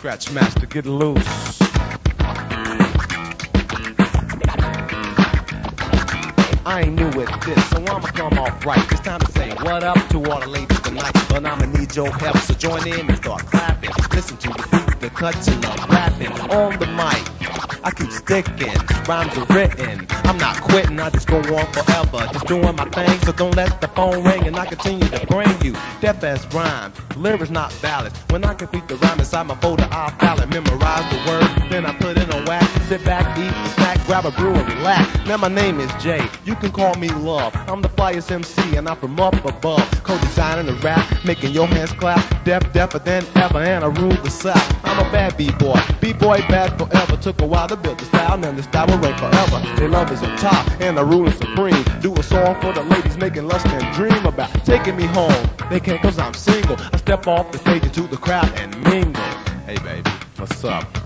Scratch master, get loose. I ain't new at this, so I'ma come off right. It's time to say what up to all the ladies tonight. But I'ma need your help, so join in and start clapping. Listen to the beat, the cuts, and the rapping on the mic. I keep sticking, rhymes are written. I'm not quitting, I just go on forever. Just doing my thing, so don't let the phone ring. And I continue to bring you deaf ass rhymes. Lyrics not valid. When I complete the rhyme inside my folder, I'll file it. Memorize the words, then I put it on wax. Sit back, eat, snack, grab a brew and relax. Now my name is Jay, you can call me Love. I'm the flyest MC and I'm from up above. Co-designing the rap, making your hands clap. Deafer than ever, and I rule the South. I'm a bad B-boy, B-boy bad forever. Took a while to build the style, and the style will reign forever. Their love is on top, and the rule is supreme. Do a song for the ladies making lust and dream about taking me home. They can't cause I'm single. I step off the stage into the crowd and mingle. Hey baby, what's up?